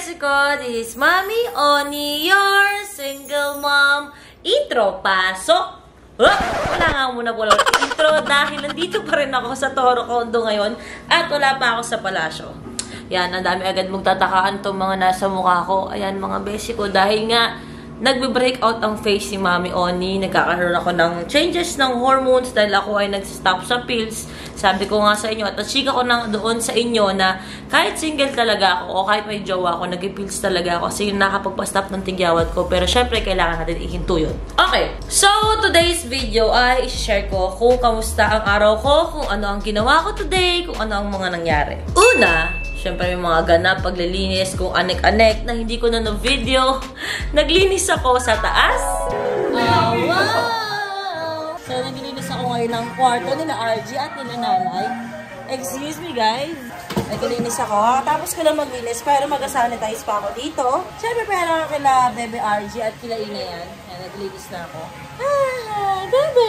besi ko, this is Mommy Oni, your single mom. Intro, pasok! Wala nga muna po lang intro dahil nandito pa rin ako sa Toro Condo ngayon at wala pa ako sa palasyo. Yan, ang dami agad mong tatakaan itong mga nasa mukha ko. Ayan mga besi ko, dahil nga nagbe-breakout ang face si Mommy Oni. Nagkakaroon ako ng changes ng hormones dahil ako ay nag-stop sa pills. Sabi ko nga sa inyo at chika ko na doon sa inyo na kahit single talaga ako o kahit may jowa ako, nag-pills talaga ako kasi yun nakapagpa-stop ng tigyawat ko. Pero syempre, kailangan natin ihinto yun. Okay, so today's video ay i-share ko kung kamusta ang araw ko, kung ano ang ginawa ko today, kung ano ang mga nangyari. Una, syempre may mga ganap, paglilinis, kung anek-anek na hindi ko na video. Naglinis ako sa taas. Wow! So, naglilinis ako ngayon ng kwarto nila RG at nila nanay. Excuse me, guys. Naglilinis ako. Tapos ko lang maglinis, pero mag-sanitize pa ako dito. Syempre, pero kila Bebe RG at kila Ina yan. Yan, naglilinis na ako. Ah, Bebe!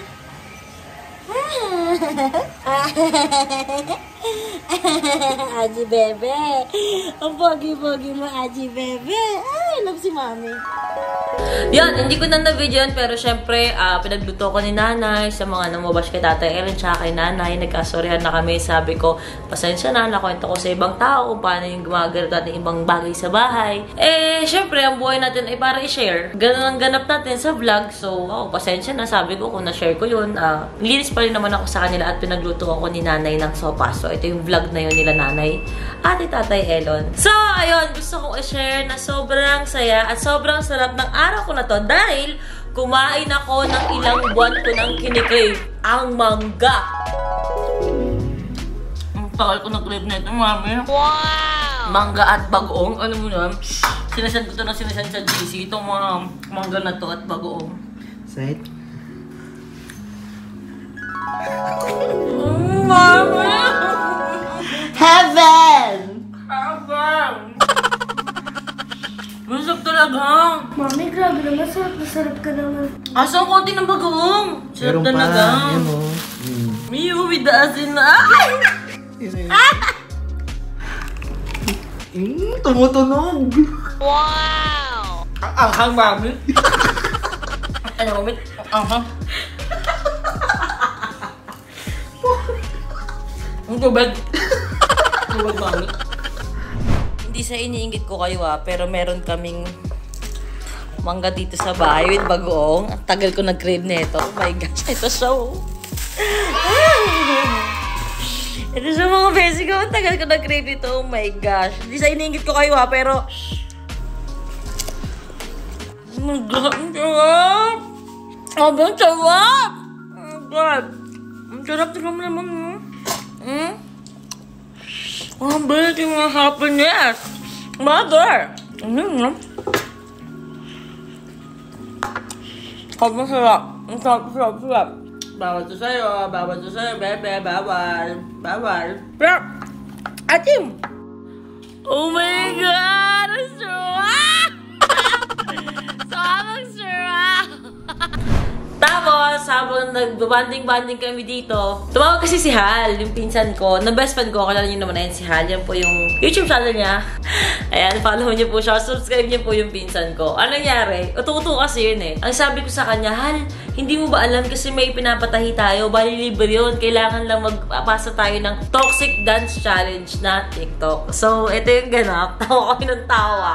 Aji Bebe. Ang pogi-pogi mo, Aji Bebe. Ay, love si Mami. Yan, hindi ko na na-video yan, pero syempre, pinagluto ko ni nanay sa mga namubash kay Tatay Ellen tsaka kay nanay. Nagkasorihan na kami. Sabi ko, pasensya na, nakwento ko sa ibang tao kung paano yung gumagalagat ng ibang bagay sa bahay. Eh, syempre, ang buhay natin ay para i-share. Ganun ang ganap natin sa vlog. So, pasensya na. Sabi ko, kung na-share ko yun, nilinis pa rin naman ako sa kanila at pinagluto ako ni nanay ng sopa. So, ito yung vlog na yun nila nanay at Tatay Ellen. So, ayun, gusto kong i-share na sobrang saya at sobrang sarap ng araw ko na to dahil kumain ako ng ilang buwan ko nang kinikrave, ang mangga. Ang takal ko na crave na ito, Mami. Wow! Mangga at bagoong. Ano mo na? Sinasend ko ito na sinasend sa GC. Itong mga mangga na to at bagoong. Side? Mami! Heaven! Heaven! Masarap talaga. Mami, grabe naman. Sarap na sarap ka naman. Asa ang konti ng bagoong? Sarap Meron talaga. pa. Yan o. Miyo with the asin na. Ay! Tumutunog. Wow! Ang anghang, Mami. Ano, Mami? Ang anghang. Ang tubig. Tubig, Mami. Hindi sa iniinggit ko kayo pero meron kaming mangga dito sa bahay with bagoong. Ang tagal ko nag-crave nito. Oh my gosh, ito siya. Ito siya mga besi ko. Ang tagal ko nag-crave nito. Oh my gosh. Hindi sa iniinggit ko kayo pero oh my God, ang sarap! Ang sarap! Oh my God! Ang sarap tingnan mo naman. Ang bilis yung mga happiness! Mother! Ang sarap! Ang sarap! Bawal to sa'yo, bebe, bawal. Pero, atim! Oh my God! Ang sarap! Sobrang sarap! Tapos, habang nag-banding kami dito, tumawag kasi si Hal, yung pinsan ko, na best friend ko, kalala nyo naman na yan si Hal, yan po yung YouTube channel niya. Ayan, follow nyo po siya, subscribe nyo po yung pinsan ko. Ano nangyari? Utu-utu kasi yun eh. Ang sabi ko sa kanya, Hal, hindi mo ba alam kasi may pinapatahi tayo, bali libre yun, kailangan lang magpasa tayo ng Toxic Dance Challenge na TikTok. So, ito yung ganap, tawa kami ng tawa.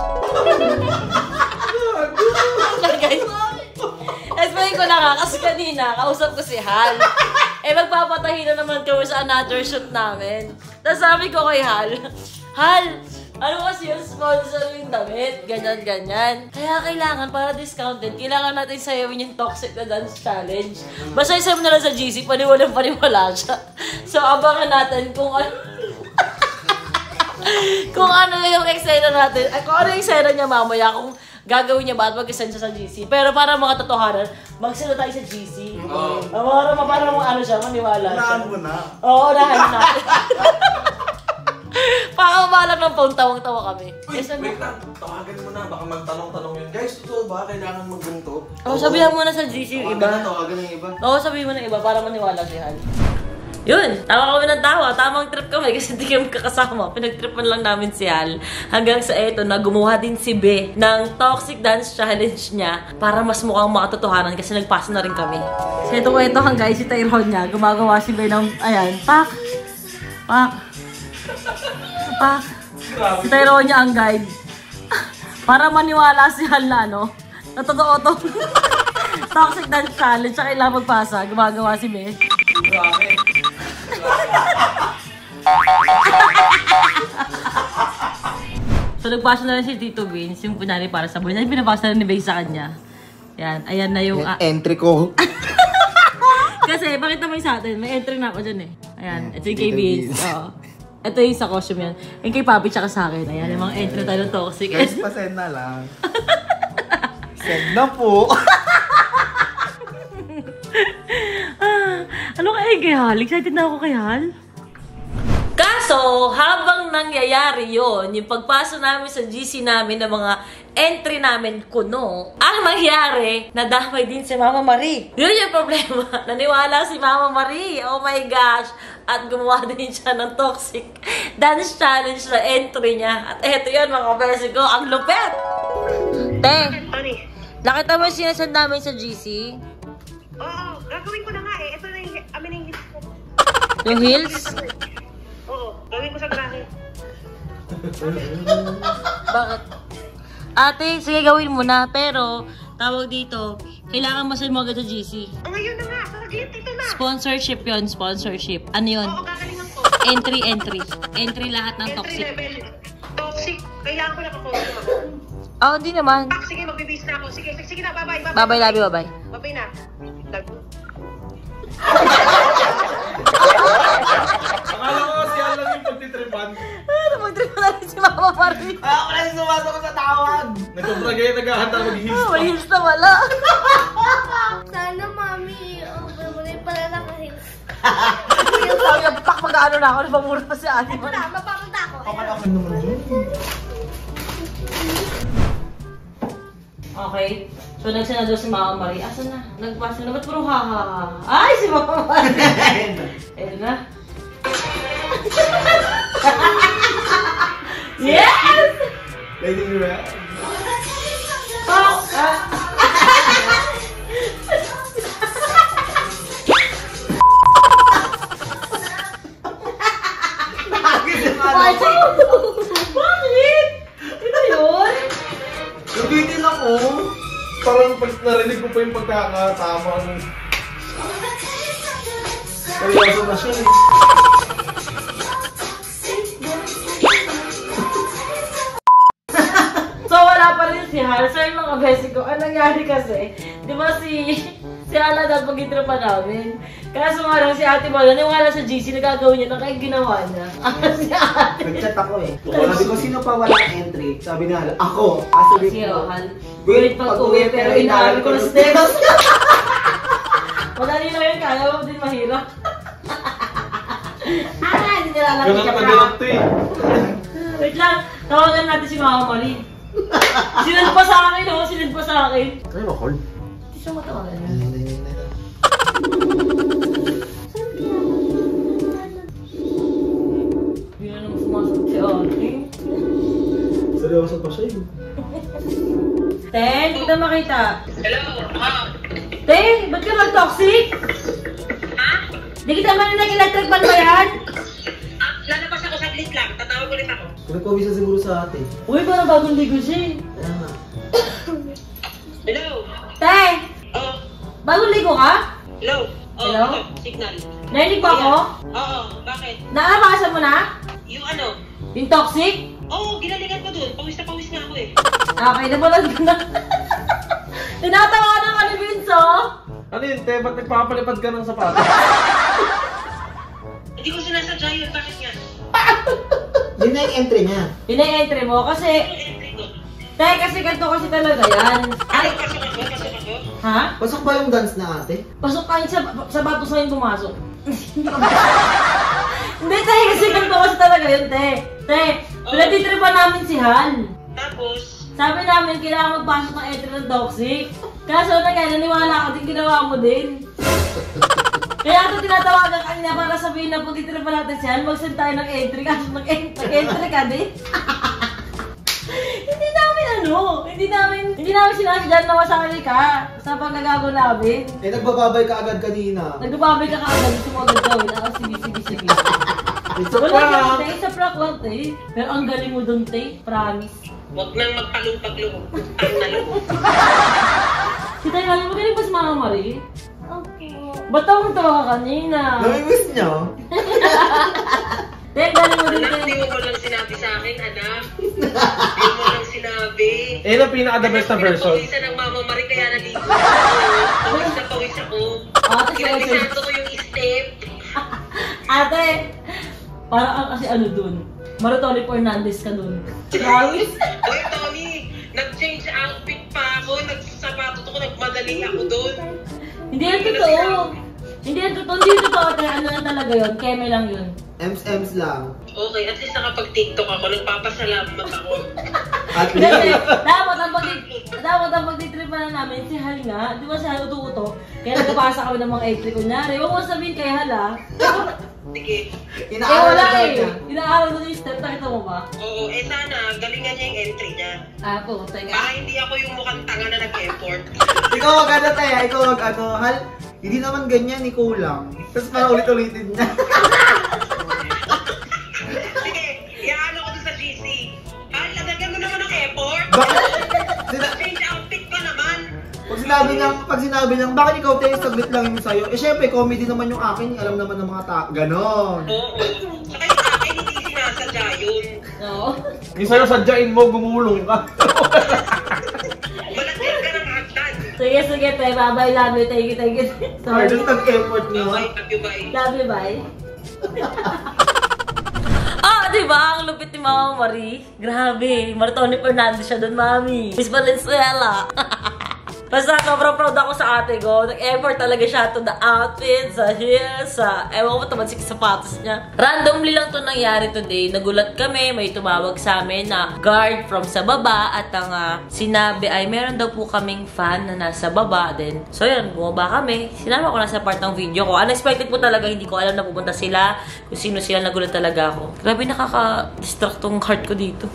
Guys, explain ko na nga, kasi kanina, kausap ko si Hal. Magpapatahi na naman kami sa another shoot namin. Tapos sabi ko kay Hal, Hal, ano kasi yung sponsor yung damit? Ganyan. Kaya kailangan, para discounted, kailangan natin sayawin yung Toxic na Dance Challenge. Basta isaw mo na lang sa GC, paniwalang-paniwala siya. So, abangan natin kung ano kung ano yung eksena natin, kung ano yung eksena niya mamaya, kung gagawin niya ba at mag-send siya sa GC. Pero para mga totohanan, mag-send tayo sa GC. Para ano siya, maniwala siya. Unahan mo na. Oo, unahan na natin. Pakamalang ng phone, tawang-tawa kami. Wait lang, tawagan mo na. Baka magtanong-tanong yun. Guys, totoo ba? Kailangan mag-ganto? Sabihan mo na sa GC yung iba. Tawagan yung iba. Sabihin mo na iba para maniwala si Hal. Yun, tawa kami ng tawa. Tamang trip kami kasi hindi kami kakasama. Pinagtripan lang namin si Hal. Hanggang sa eto na gumawa din si Be ng toxic dance challenge niya para mas mukhang makatotohanan kasi nagpasa na rin kami. So ito hang guys, si Tyrone niya. Gumagawa si Be ng, ayan, pak. Si Tyrone niya ang guide. Para maniwala si Hal na, no? Na totoo to. Toxic dance challenge, siya kailangan magpasa. Gumagawa si Be. Grabe. So nagpasa na rin si Tito Vince, yung punari para sa buhay. Pinapasa na ni Bay sa kanya. Yan, ayan na yung... entry ko. Kasi, pakita mo yung sa atin. May entry na ako dyan eh. Ayan, ito yung kay Vince. Oo. Ito yung sa costume yan. Yung kay Papi tsaka sa akin. Ayan, yung mga entry tayo ng toxic. Guys, pasend na lang. Send na po. Ano kay Hal? Excited na ako kay Hal. Kaso, habang nangyayari yon, yung pagpasok namin sa GC namin ng mga entry namin kuno, ang mangyari, nadamay din si Mama Marie. Yun yung problema. Naniwala si Mama Marie. Oh my gosh. At gumawa din siya ng toxic dance challenge na entry niya. At eto yun mga versi ko, ang lupet! Te, nakita mo yung sinasend namin sa GC? Oo, gagawin ko na nga eh. Ito na yung amin yung hits ko. Yung heels? Oo, gawin ko sa grahe. Bakit? Ate, sige gawin mo na. Pero, tawag dito, kailangan masal mo agad sa GC. Ngayon na nga, saglit ito na. Sponsorship yon, sponsorship. Ano yun? Oo, gagalingan ko. Entry. Entry lahat ng Entry toxic. level. Toxic. Kailangan ko na kakosin ako. Oh, hindi naman. Sige, magbibis na ako. Sige na, bye-bye. Bye-bye, love you, bye-bye. Bye-bye na. Akala ko kasi alam yung pagtitripan. Ano, mag-trip mo natin si Mama Marie. Ako lang sumasok ko sa tawag. Nagpapragay, naghahanda mag-heels pa. May heels na wala. Sana, mami, wala pala naka-heels. Sabi niya, pak, mag-ano na ako. Napamura pa si ate. Ito na, mapapunta ako. Okay naman yun. Okay. So, nagsana doon si Mama Marie. Asan na? Nagpasa na. Ba't puro ha? Ay, si Mama Marie! Ayun na. Yes! Lady Mira. Oh! Bakit? Ito yun? Nabitin ako. Parang pag narinig ko pa yung pagkakatama ng... Seryoso na siya eh. So, wala pa rin si Hal. So, yung mga besi ko, anong nangyari kasi, di ba si Ala dapat mag-intro pa namin. Kaso nga lang si Ate Bola, naniwala sa GC na gagawin niya, kaya ginawa niya. Si Ate. Nag-chat ako eh. Sabi ko, sino pa walang entry? Sabi na, ako. Sabi Si ko, Hal. Gulit pag-uwi, pero inaaral ko ng steps. Madali lang yun, kaya mo din mahirap. Hindi nila alam Ganun siya ka pa. ganun to eh. Wait lang, tawagan natin si Mama Marie. Sinad pa sa akin, oh. Sinad pa sa akin. ano ba, call? Hindi siya matawagan niya. Hindi na naman sumasagot si Ate. Seryoso pa siya eh. Te, hindi kita makita. Hello, ma'am. Te, ba't ka mag-toxic? Ha? Hindi kita marinig, electric ban ba yan? Lalabas ako saglit lang. Tatawag ulit ako. Pinagpawisa siguro sa ate. Uy, parang bagong ligo siya. Kaya nga. Hello? Te, Oh, bagong ligo ka? hello? Oh, Hello? Signal. Narinig ba ako? Oo, bakit? Naabasa mo na? Yung ano? Yung toxic? Oo, ginalingan ko dun. Pawis na pawis nga ako eh. Okay, nabalag ko na. Tinatawanan ka ni Vince, oh. Ano yun, te? Ba't nagpapalipad ka ng sapatos? Hindi ko sinasadya yun. Bakit nga? Yun na yung entry niya. Yun na yung entry mo, kasi... Ano entry ko? Te, kasi ganito kasi talaga yan. Ay, Pasok ako? Pasok ako? ha? Pasok ba yung dance na ate? Pasok kayo sa batos na yung pumasok. Hindi, te, kasi ganito kasi talaga yun, te. Te, pinatitripan namin si Han. Tapos, Sabi namin, kailangan magpasok ng entry ng toxic. Kaso na kaya, naniwala ako din, ginawa mo din. Kaya ito tinatawagan kanina para sabihin na kung titira pa natin siya, mag-send tayo ng entry. Kasi nag-entry ka din. Hindi namin sinasadyan na masakali ka sa paggagago namin. Eh, nagbababay ka agad kanina. Nagbababay ka kaagad, gusto mo agad gawin. Sige. It's a Wala prank! ka, Tay. Sa prank lang, Tay. Pero ang galing mo dun, Tay. Promise. Huwag nang magpalupag-loob. Ang naloob. Si Tay, alam mo galing ba si Mama Marie? Okay. Ba't tawa ka kanina? Namimiss niyo? Tay, galing mo din, Anak, Tay. di mo lang sinabi sa akin, anak. Di mo lang sinabi. Eh, ang pinaka-the best na version. Pinapawisan ng Mama Marie kaya naligo ako. Pawis na pawis ako. Ate, Ginamisado ko yung step. Ate, parang kasi ano dun. Maritoli Fernandez ka dun. Promise? Oy, Tony, nag-change outfit pa ako. Nagsasapato ako, nagmadali ako doon. Hindi yan totoo. Hindi yan totoo. Kaya ano lang talaga yun. Keme lang yun. Ems lang. Okay, at least nakapag-tiktok ako. Nagpapasalamat ako. At Kasi, least, dapat ang pagtitripan na namin, si Hal nga, di ba si Hal uto-uto? Kaya nagpapasa kami ng mga entry. Kunyari, huwag mo sabihin kay Hal ah. Sige. Eh inaaral wala na eh. niya. Inaaral mo yung step, nakita mo ba? Oo, sana galingan niya yung entry niya. Ako, teka. Para hindi ako yung mukhang tanga na nag-effort. Ikaw wag ano tayo, ikaw wag ano, Hal, hindi naman ganyan, ni kulang. Tapos parang ulit-ulitin niya. Sige, iaan ako doon sa GC. Lagyan mo naman ng effort. Bakit? Change outfit ka naman. Pag sinabi niyang, bakit ikaw tayo saglit lang yung sa'yo? Eh syempre, comedy naman yung akin, alam naman ng mga tao. Ganon. Oo. Saka yung akin, hindi sinasadya yun. Oo. Yung sa'yo, sadyain mo, gumulong ka. Malagyan ka ng hagdan. Sige, te. Bye-bye. Love you. Thank you. Sorry, Sorry. just nag-effort niyo. Okay, love you, bye. Love you, bye. Diba? Ang lupit ni Mama Marie. Grabe. Maritoni Fernandez siya doon, Mami. Miss Valenzuela. Basta sobrang proud ako sa ate ko. Nag-effort talaga siya to the outfit, sa heels, sa ewan ko tamansik sapatos niya. Randomly lang to nangyari today. Nagulat kami, may tumawag sa amin na guard from sa baba at ang sinabi ay meron daw po kaming fan na nasa baba din. So yun, bumaba kami. Sinama ko na sa part ng video ko. Unexpected po talaga, hindi ko alam na pupunta sila. Kung sino sila, nagulat talaga ako. Grabe, nakaka-distract tong heart ko dito.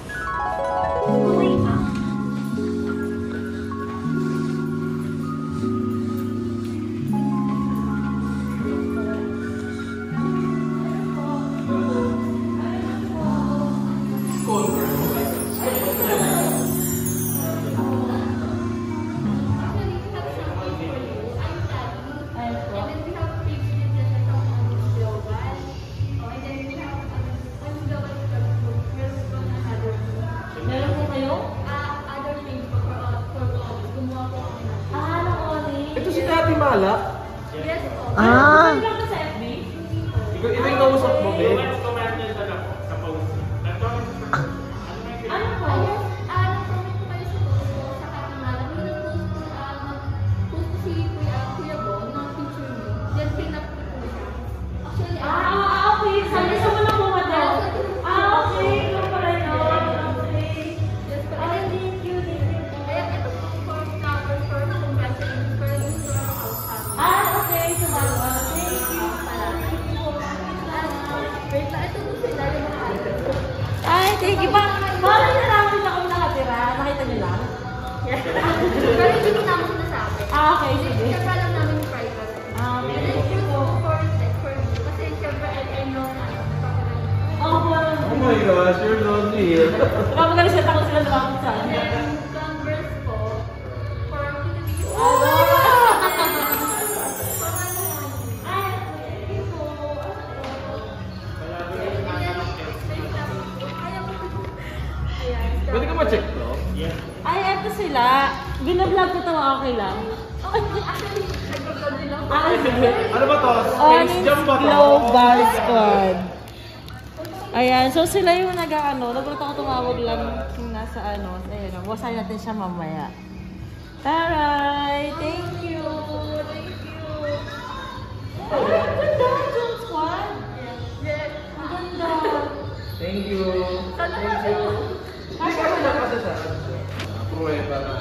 Meron po kayo? Ito si Kati Mala. Ah! Meron ka sa FB? Ito yung nausap mo, babe. Ano po? Okay. Sabi sa mo na po ba daw? Okay. Ikaw pala yun. Okay. Ay, thank you. Okay. Sumalo. Thank you. Ay, thank you. Parang nalaman na kami nakatira. Nakita niyo lang? Okay, sige. Thank you po. Oh my gosh, you're lonely. Kapag nag-set ako sila lumapit sa akin. Pwede ka ma-check to? Ay, eto sila. Binablog ko ito, okay lang. Sige. Ano ba to? Orange Space Jam ba to? Global Squad. Ayan, so sila yung nagulat ako tumawag lang yung nasa ayun, wasahin natin siya mamaya. Taray! Thank you! Ay, ang ganda! Jump Squad! Ang ganda! Thank you. Thank you. Kasi nakasasa. Prueba na.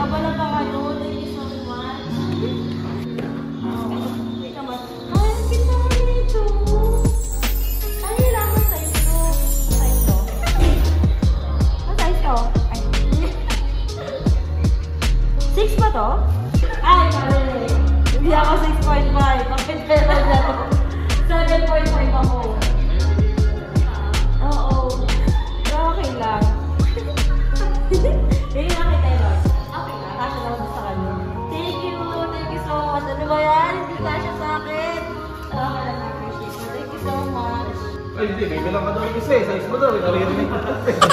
Abala pa kayo. Thank you so much. Teka ba? Ay, kita ka nito. Ay, kailangan sa ito. Sa ito. Sa ito. Ay. 6 ba to? Ay, mali. Hindi ako 6.5. Bakit pera na to? 7.5 ako. Oo. Pero okay lang. Hindi na kita yun. Okay lang. Kasha lang sa kanya. Thank you. Thank you so much. Ano ba yan? Hindi kasha sa akin. Okay lang. Appreciate it. Thank you so much. Ay, hindi. May bilang ka daw yung isa eh. Size mo daw. Naririnig ko.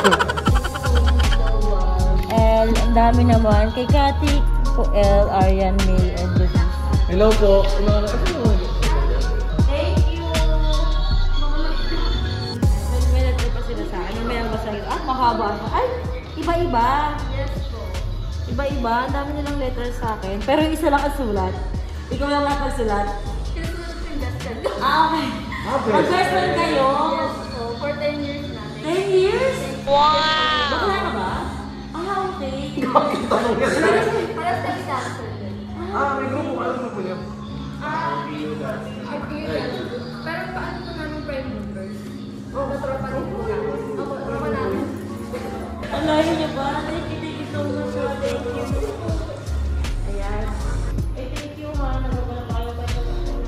And ang dami naman kay Cathy, L, Arian, May, and Lucy. Hello po. Thank you! May letter pa sila sa akin. May nagbasahin. Mahaba siya. Ay! Iba-iba. Iba-iba. Ang dami nilang letter sa akin. Pero isa lang ang sulat. Ikaw lang lang ang sulat. Okay. Mag-best friend kayo? For 10 years na. 10 years? Wow! Bakla ka ba? Okay. Parang sa isa. May grupo. Alam mo po niya. Pero paano po namin friend members? Matropa din po namin. Opo, tropa namin. Alayin niyo ba? Thank you so much. Thank you. Ayan. Eh, thank you ha. Nagabala pa kayo pa ito.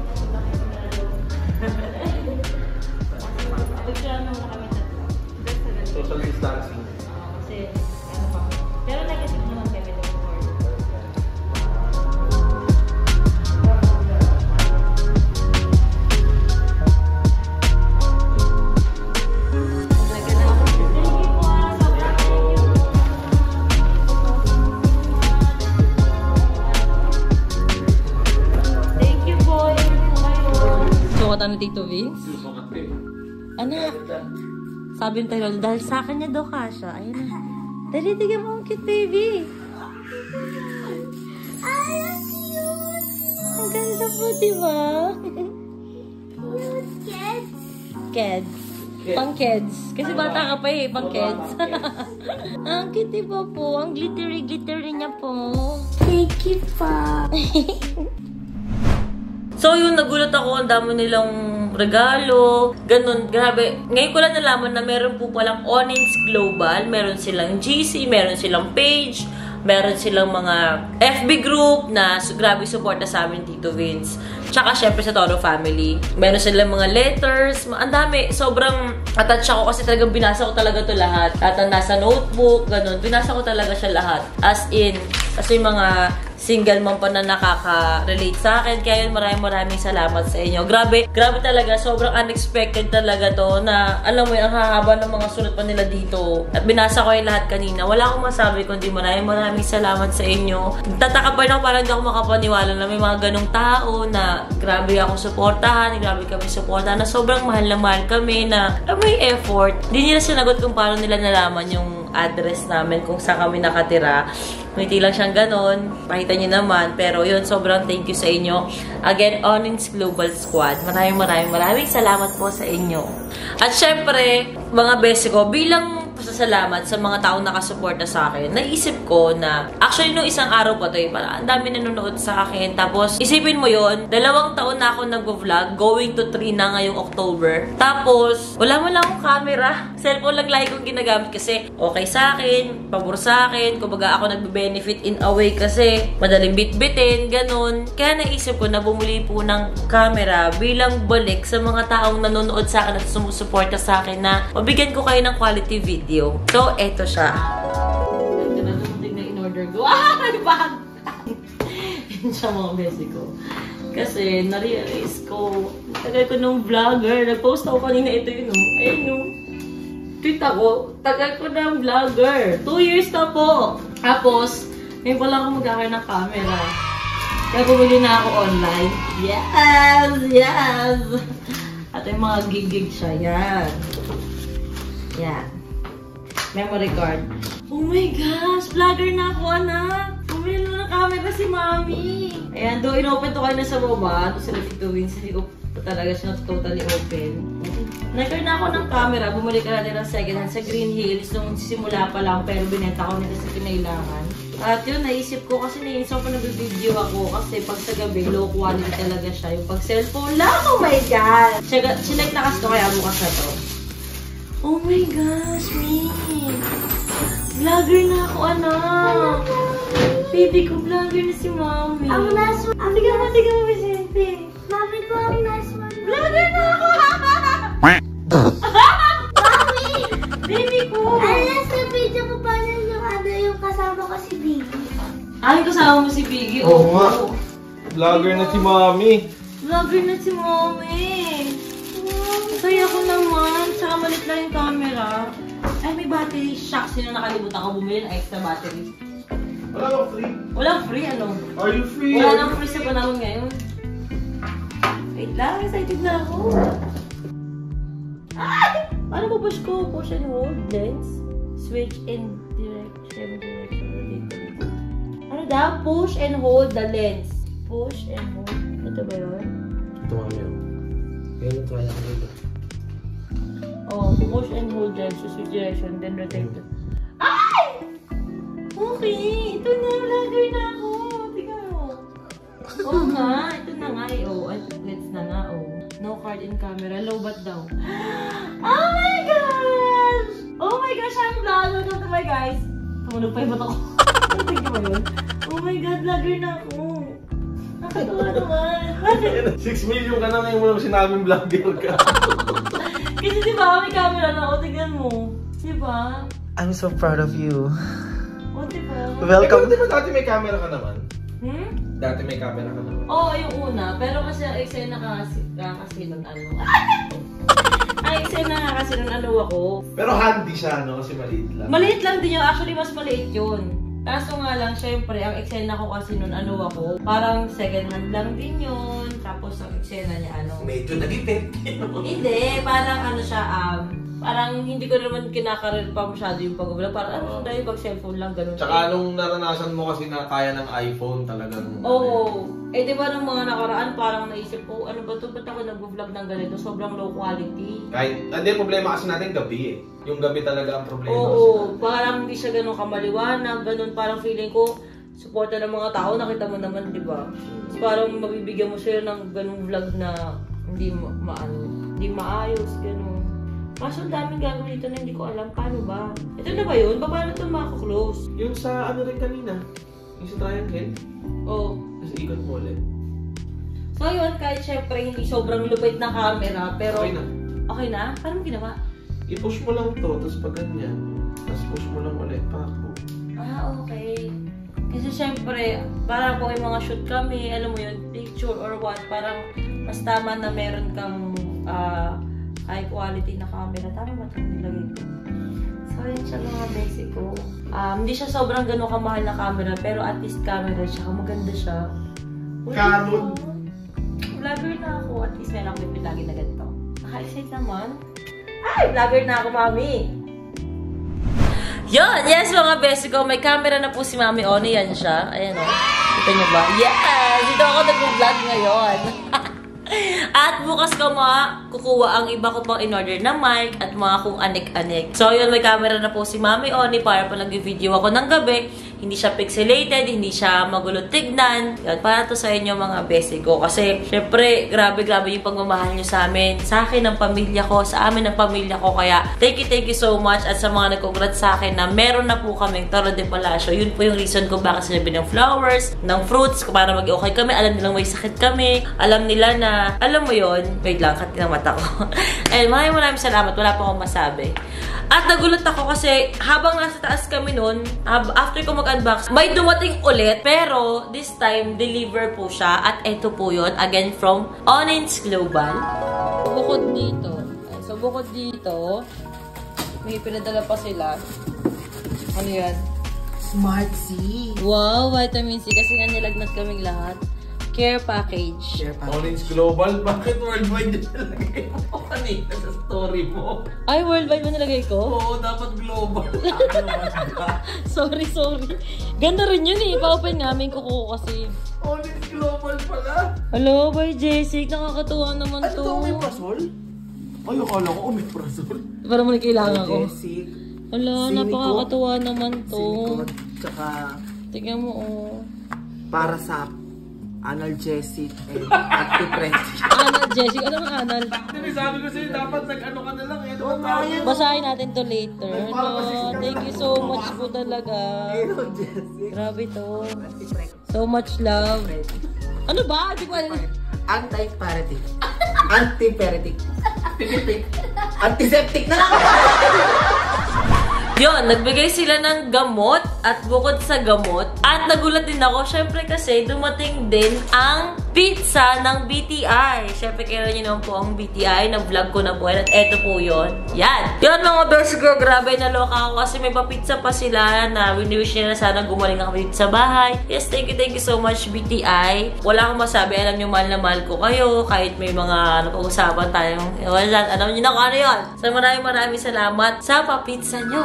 Pagkano na kami tatlo. Social distancing. Kasi, ano pa. Pero negative naman kami ng board. Ano Tito Vince? Anak, sabi ng tayo, dahil sa akin niya daw kasha. Ayun na. Dali, tigyan mo ang cute baby. Ay, ang cute. Ang ganda po, diba? Cute kids. Kids. Pang kids. Kasi bata ka pa eh, pang kids. Ang cute diba po? Ang glittery niya po. Thank you, pa. So yun, nagulat ako, ang dami nilang regalo, ganun, grabe. Ngayon ko lang nalaman na meron po palang Onyx Global, meron silang GC, meron silang page, meron silang mga FB group na grabe suporta sa amin, Tito Vince. Tsaka syempre sa Toro Family. Meron silang mga letters, ang dami. Sobrang attach ako kasi talagang binasa ko talaga to lahat. At nasa notebook, ganun. Binasa ko talaga siya lahat. As in, kasi mga single mom pa na nakaka-relate sa akin. Kaya yun, maraming salamat sa inyo. Grabe talaga. Sobrang unexpected talaga to na, alam mo yun, ang hahaba ng mga sulat pa nila dito. At binasa ko yung lahat kanina. Wala akong masabi kundi maraming salamat sa inyo. Tataka pa rin ako, parang hindi ako makapaniwala na may mga ganong tao na grabe akong suportahan, grabe kami suportahan, na sobrang mahal na mahal kami na may effort. Hindi nila sinagot kung paano nila nalaman yung address namin, kung saan kami nakatira. Ngiti lang siyang ganon. Pakita niyo naman. Pero yun, sobrang thank you sa inyo. Again, Onyx Global Squad. Maraming salamat po sa inyo. At syempre, mga bese ko, bilang pasasalamat sa mga taong nakasuporta sa akin, naisip ko na, actually, nung isang araw pa to, parang ang dami nanonood sa akin. Tapos, isipin mo yon, 2 taon na ako nag-vlog, going to 3 na ngayong October. Tapos, wala mo lang akong camera. Cellphone lang lagi kong ginagamit kasi okay sa akin, pabor sa akin, kumbaga ako nagbe-benefit in a way kasi madaling bitbitin, ganun. Kaya naisip ko na bumuli po ng camera bilang balik sa mga taong nanonood sa akin at sumusuporta sa akin na mabigyan ko kayo ng quality video. So, eto siya. Ito na dumating na in-order ko. May bag! Yun siya mga besi ko. Kasi, na-realize ko, tagal ko nung vlogger. Nag-post ako kanina, ito yun, ayun, no. Tweet ako, tagal ko ng vlogger. 2 years na po. Tapos, ngayon pala ako magkakaroon ng camera. Kaya bumili na ako online. Yes! At yung mga gig-gig siya. Yan. Memory card. Oh my gosh! Vlogger na ako, anak! Bumili na ng camera si Mami! Ayan, doon in-open to kayo na sa baba. Doon sa Tito Vince. Hindi ko pa talaga siya totally open. Nag-earn na ako ng camera. Bumalik ka natin ng second hand sa Green Hills nung simula pa lang. Pero binenta ko nila sa kinailangan. At yun, naisip ko kasi naisip ko nag-video ako kasi pag sa gabi, low quality talaga siya. Yung pag cellphone lang, oh my God! Sinag na kasi ko kaya bukas na to. Oh my gosh, me! Vlogger na ako, anak! Baby ko, vlogger na si Mami. Ang last one. Tiga mo, Vicente. Mami ko ang last one. Vlogger na ako! Mami! Baby ko! Ang last na video ko pa nun yung kasama ko si Biggie. Ay, kasama mo si Biggie. Oo nga. Vlogger na si Mami. Vlogger na si Mami. Kaya ko naman. Tsaka malit lang yung camera. Ay, may battery shock. Sino nakalimutan ko bumili ng extra battery? Wala bang free? Walang free, ano? Are you free? Wala nang free sa panahon ngayon. Wait lang, excited na ako. Ay! Paano ba push ko? Push and hold, lens, switch in direction, rotate. Ano daw? Push and hold the lens. Push and hold. Ito ba yun? Ito Mami. Ngayon yung try ako dito. Oh, push and hold lens, switch direction, then rotate. Ay! Okay, ito na, vlogger na ako. Tingnan mo. Oo nga, ito na nga eh. Oh, let's na nga, oh. No card in camera, low bat daw. Oh my gosh! Oh my gosh, I'm vlogger to my guys. Tumunog pa yung mata ko. Tingnan mo yun. Oh my God, vlogger na ako. Nakatuwa naman. 6 million ka na ngayon mo lang sinabing vlogger ka. Kasi diba, may camera na ako. Tingnan mo. Diba? I'm so proud of you. Oh, diba? Welcome. Di ba dati may camera ka naman? Dati may camera ka naman. Oo, yung una. Pero kasi ang eksena kasi nun ano. Ang eksena kasi nun ano ako. Pero handy siya, no? Kasi maliit lang. Maliit lang din yun. Actually, mas maliit yun. Kaso nga lang, syempre, ang eksena ko kasi nun ano ako. Parang second hand lang din yun. Tapos ang eksena niya ano. Medyo nagipit. Hindi, parang ano siya, parang hindi ko naman kinakaroon pa masyado yung pag-vlog. Parang ano dahil pag-cellphone lang, ganun. Tsaka anong naranasan mo kasi na kaya ng iPhone talagang... Oo. Eh, di ba nung mga nakaraan, parang naisip ko, ano ba ito? Ba't ako nag-vlog ng ganito? Sobrang low quality. Kahit, hindi, problema kasi natin gabi eh. Yung gabi talaga ang problema. Oo, parang hindi siya ganun kamaliwanag, ganun parang feeling ko, suporta ng mga tao, nakita mo naman, di ba? So, parang mabibigyan mo siya ng ganung vlog na hindi hindi maayos, ganun. Kaso ang daming gagawin dito na hindi ko alam paano ba. Ito na ba yun? Paano ito makaklose? Yung sa ano rin kanina, yung sa triangle, Oo. tapos ikot mo ulit. So yun, kahit syempre hindi sobrang lupit na camera, pero... Okay na. Okay na? Paano mo ginawa? I-push mo lang to, tapos pag ganyan, tapos push mo lang ulit, pakbo. Ah, okay. Kasi syempre, parang kung may mga shoot kami, alam mo yun, picture or what, parang mas tama na meron kang high quality na camera. Tama ba itong nilagay ko? So, yun siya mga Mexico. Hindi siya sobrang gano'ng kamahal na camera, pero at least camera siya. Maganda siya. Canon. Vlogger na ako. At least meron akong bibig lagi na ganito. Naka-excite naman. Ay! Vlogger na ako, Mami! Yun! Yes, mga besi ko. May camera na po si Mami Oni. Yan siya. Ayan o. Kita niyo ba? Yes! Dito ako nag-vlog ngayon. At bukas ko kukuha ang iba ko pang in-order na mic at mga kung anik-anik. So yun, may camera na po si Mami Oni para po nag-video ako ng gabi. Hindi siya pixelated, hindi siya magulo tignan. Yan, para to sa inyo mga besi ko. Kasi syempre, grabe yung pagmamahal nyo sa amin. Sa akin, ng pamilya ko, sa amin ng pamilya ko. Kaya thank you so much. At sa mga nag-congrats sa akin na meron na po kaming Toro de Palacio. Yun po yung reason ko bakit sinabi ng flowers, ng fruits, para mag-okay kami. Alam nilang may sakit kami. Alam nila na, alam mo yun, wait lang, kati ng mata ko. And maraming salamat, wala pa akong masabi. At nagulat ako kasi habang nasa taas kami nun, after ko mag-unbox, may dumating ulit. Pero this time, deliver po siya. At ito po yun, again from Onnins Global. Bukod dito, may pinadala pa sila. Ano yan? Smart C. Wow, vitamin C. Kasi nga nilagnat kaming lahat. Care package. Onnins Global, bakit worldwide din nilagay mo kanina sa story mo? Ay, worldwide mo nilagay ko? Oo, dapat global. Sorry. Ganda rin yun eh. Pa-open namin kuko kasi. Onnins Global pala. Hello, by Jessic. Nakakatuwa naman to. Ito, omeprazole? Ay, akala ko omeprazole. Para mo kailangan ko. Jessic. Hala, napakakatuwa naman to. Silicone. Tsaka Tingnan mo, oh. Para sa analgesic and antidepressant. Analgesic? Ano ang anal? Sabi ko sa'yo, dapat nag-ano ka na lang. Ano ang tawag? Basahin natin to later. No, thank you so much po talaga. Analgesic. Grabe to. So much love. Ano ba? Hindi ko alam. Antipyretic. Antipyretic. Pipitik. Antiseptic na lang. Yun, nagbigay sila ng gamot at bukod sa gamot. At nagulat din ako, syempre kasi dumating din ang pizza ng BTI. Syempre kailan nyo naman po ang BTI, na-vlog ko na po. At eto po yun. Yan. Yun mga best girl, grabe naloka ako kasi may pa-pizza pa sila na wini-wish nila na sana gumaling ako dito sa bahay. Yes, thank you so much BTI. Wala akong masabi, alam nyo mahal na mahal ko kayo. Kahit may mga napag-usapan tayong, alam nyo na kung ano yun. So maraming salamat sa pa-pizza nyo.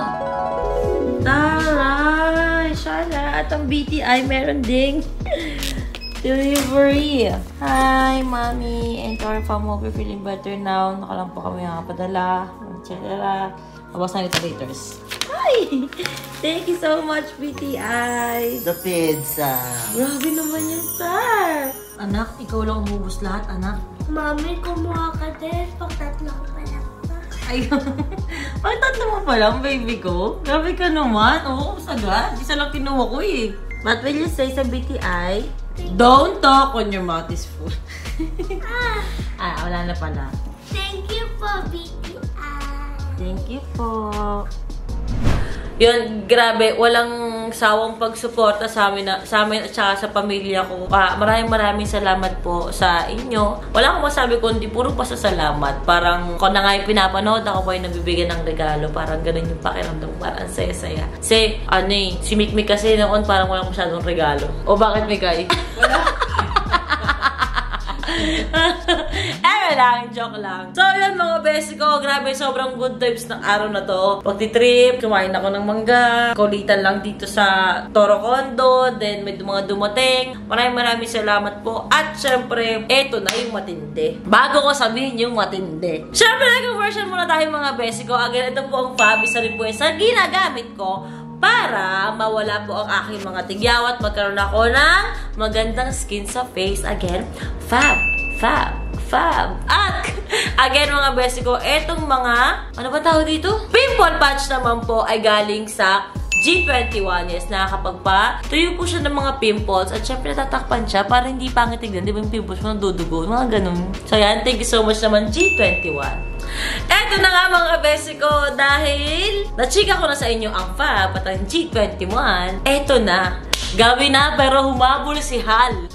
Taray! Sana at ang BTI meron ding delivery. Hi, Mommy. And to our fam, hope you're feeling better now. Nakalang po kami nakapadala. Etc. Abas na ito laters. Hi! Thank you so much, BTI. The pizza. Grabe naman yan, sir. Anak, ikaw lang umubos lahat, anak. Mami, kumuha ka din. Pagtatlo ko pa lang. Ay, bakit tatlo mo pa lang, baby ko? Grabe ka naman. Oo, sagad. Isa lang kinuha ko eh. What will you say sa BTI? Don't talk when your mouth is full. Wala na pala. Thank you po, BTI. Thank you po. Yun, grabe, walang sawang pagsuporta sa amin at saka sa pamilya ko. Maraming salamat po sa inyo. Wala akong masabi kundi puro pasasalamat. Parang kung na nga yung pinapanood, ako po yung nabibigyan ng regalo. Parang ganun yung pakiramdam. Parang saya-saya. Kasi, si Mikmik kasi noon parang walang masyadong regalo. O bakit, Mikay? Wala. Lang, joke lang. So, yun mga besi ko. Grabe, sobrang good vibes ng araw na to. Pagtitrip, kumain ako ng mangga. Kulitan lang dito sa Toro Condo. Then, may mga dumating. Maraming salamat po. At, syempre, eto na yung matindi. Bago ko sabihin yung matindi. Syempre, nag-version muna tayo mga besi ko. Again, ito po ang Fab. Isa rin po yung sa ginagamit ko para mawala po ang aking mga tigyawat. Magkaroon ako ng magandang skin sa face. Again, Fab. At, again mga besti ko, etong mga, ano ba tawag dito? Pimple patch naman po ay galing sa G21. Yes, nakakapagpa-tuyo po siya ng mga pimples at syempre tatakpan siya para hindi pangit tignan. Di ba yung pimples mo nadudugo? Mga ganun. So yan, thank you so much naman G21. Eto na nga mga besi ko, dahil nachika ko na sa inyo ang Fab at ang G21, eto na. Gawin na pero humabol si Hal.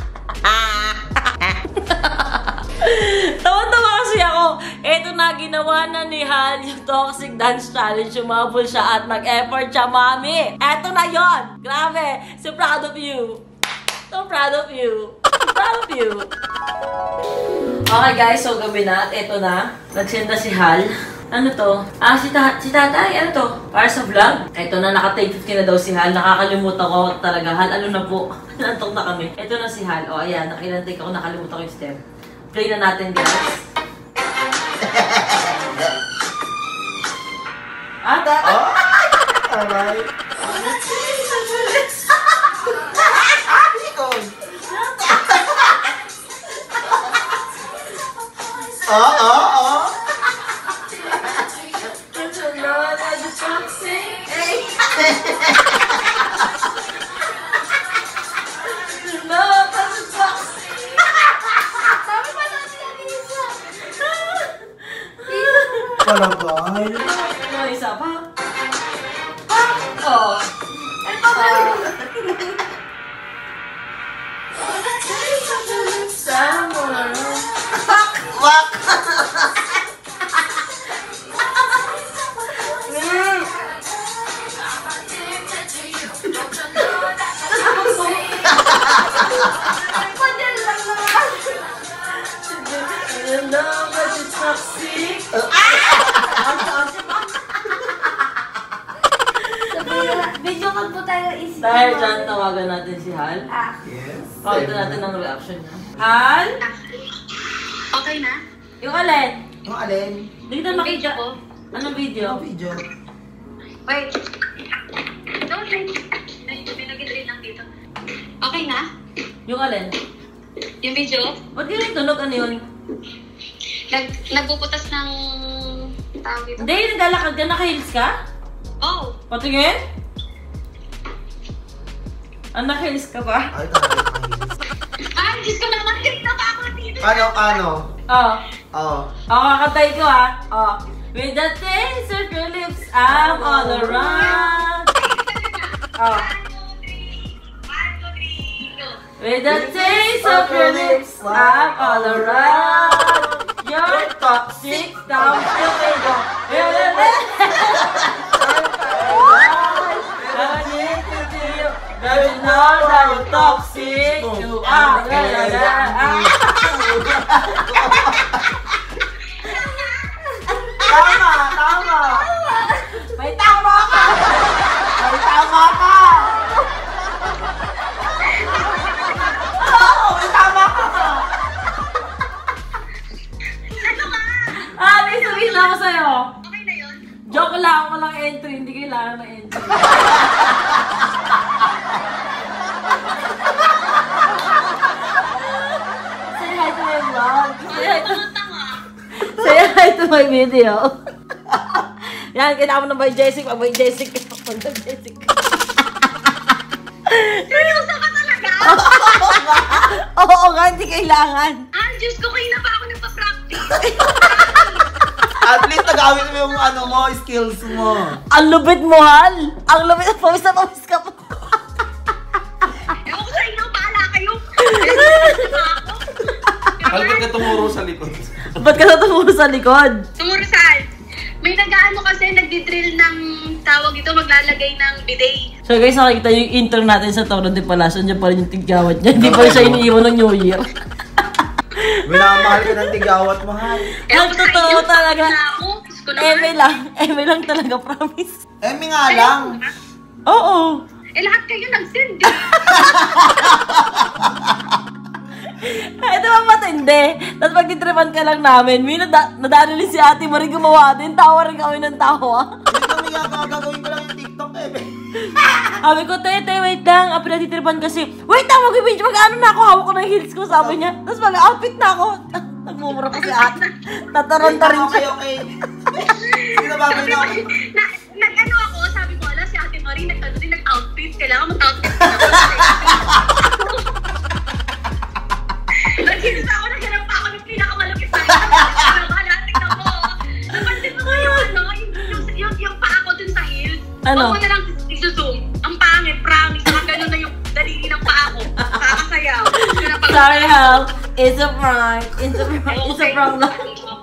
Tawa-tawa kasi ako. Eto na, ginawa na ni Hal yung Toxic Dance Challenge. Umabol siya at nag-effort siya, mami. Eto na yon. Grabe. So proud of you. So proud of you. Proud of you. Okay guys, so gabi na. At eto na. Nagsenda si Hal. Ano to? Si tatay. Ano to? Para sa vlog. Eto na, naka-take 50 na daw si Hal. Nakakalimutan ko talaga. Hal, ano na po? Nantok na kami. Eto na si Hal. O, ayan. Nakilantake ako. Nakalimutan ko yung step. Play na natin, guys. Aray. Wala ba? Ano, isa pa? Oh. Ito ba? Wak! Video call po tayo is... Dahil dyan, tawagan natin si Hal. Yes. Tawagan natin ang reaction niya. Hal? Okay na? Yung alin? Yung alin? Hindi kita makita. Anong video? Yung video. Wait. Don't wait. May nag-train Okay na? Yung alin? Yung video? Ba't yun yung tunog? Ano yun? Nagpuputas ng tawag dito? Hindi, naglalakad ka, naka-heels ka? Oh! Patingin? Naka-heels ka ba? Ay, talaga. Ay, Diyos ko naman, kanina pa ako dito. Ano? Oh. Oo. Kakatay ko Oh. With the taste of your lips, I'm all around. Oh. 1, 2, 3, go. With the taste of your lips, I'm all around. You're toxic, down to me. But you know that you're toxic. You are. Tama! May tama ka! Ay, tama ka! Oo, may tama ka! May sabihin na ako sa'yo. Okay na yun? Joke lang, walang entry. Hindi kailangan ng entry. Say hi to my vlog. Say hi to my video. Yan, kailangan mo na by Jessic. By Jessic. Seryoso ka talaga? Oo nga, hindi kailangan. Ah, Diyos ko, kayo na pa ako nagpa-practice. At least nagawin mo yung skills mo. Ang lupit mo, Hal. Ang lupit. Pawis na pawis ka pa. Ewan ko sa inyo, bahala kayo. Halika ka tumuro sa likod. Ba't ka natuturo sa likod? Tumurusal. May nag-ano kasi, nagdi-drill ng tawag ito, maglalagay ng bidet. So guys, nakikita yung intern natin sa Toro de Palacio. Andiyan pa rin yung tigawat niya. Hindi pa rin siya iniiwan ng New Year. Minamahal ka ng tigawat, mahal. Ang totoo talaga. Eme Eme lang talaga, promise. Emi nga lang. Oo. Eh, lahat kayo nag-send. Ito ba matindi? Tapos pag-titripan ka lang namin, may nadali rin si ate mo rin gumawa din. Tawa rin kami ng tawa. Hindi kami gagawin ko lang yung TikTok, Emi. Sabi ko, tete, wait lang. Pinatitripan kasi, wait lang, mag-video. Mag-ano na ako, hawak ko ng heels ko, sabi niya. Tapos mag-outfit na ako. Nagmumura pa si ate. Tataronta rin siya. Okay. Hindi na bagay na ako. Nag-ano ako, sabi ko, ala, si Ate Marie, nag-outfit. Kailangan mag-outfit na ako. Nag-heels ako, naghanap pa ako ng pinakamalapit na tignan mo. Napansin mo yung paa ko dun sa heels. Ano? Huwag mo na lang isusum. Ang pangit, promise. Mga ganun na yung daliri ng paa ko. Kakasayaw. Sorry, Hal. It's a prank. It's a prank lang.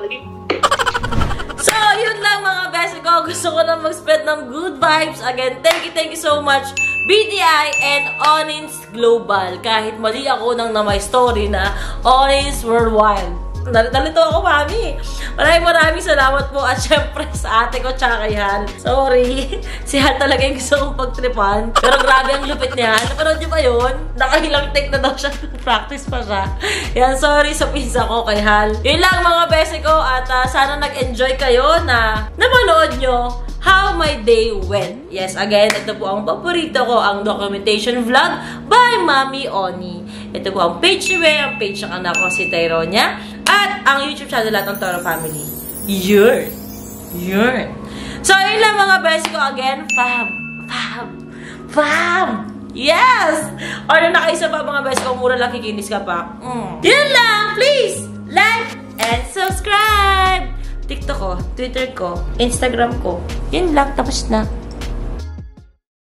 So, yun lang mga best ko. Gusto ko na mag-spread ng good vibes. Again, thank you so much, BDI and Onyns Global. Kahit mali ako nang na may story na Onyns Worldwide. Nalito ako, mami. Maraming salamat po. At syempre sa ate ko, tsaka kay Hal. Sorry. Si Hal talaga yung gusto kong pagtripan. Pero grabe ang lupit ni Hal. Napanood niyo ba yun? Nakahilang take na daw siya. Practice pa siya. Yan, sorry sa pizza ko kay Hal. Yun lang mga bese ko. At sana nag-enjoy kayo na napanood nyo how my day went. Yes, again, ito po ang paborito ko, ang documentation vlog by Mami Oni. Ito po ang page ni May, ang page ng anak ko si Tyronia, at ang YouTube channel natin ng Toro Family. Yun. So, yun lang mga best ko. Again, fam! Yes! Or na nakaisa pa mga best ko, mura lang kikinis ka pa. Yun lang! Please, like and subscribe! TikTok ko, Twitter ko, Instagram ko. Yun lang, tapos na.